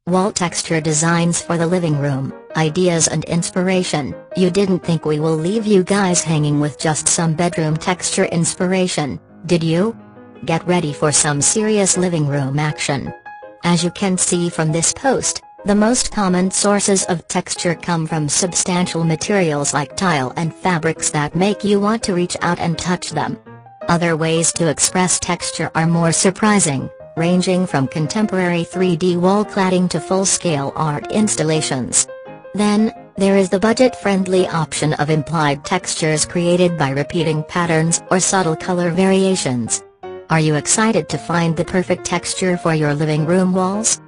Wall texture designs for the living room, ideas and inspiration. You didn't think we will leave you guys hanging with just some bedroom texture inspiration, did you? Get ready for some serious living room action. As you can see from this post, the most common sources of texture come from substantial materials like tile and fabrics that make you want to reach out and touch them. Other ways to express texture are more surprising, ranging from contemporary 3D wall cladding to full-scale art installations. Then, there is the budget-friendly option of implied textures created by repeating patterns or subtle color variations. Are you excited to find the perfect texture for your living room walls?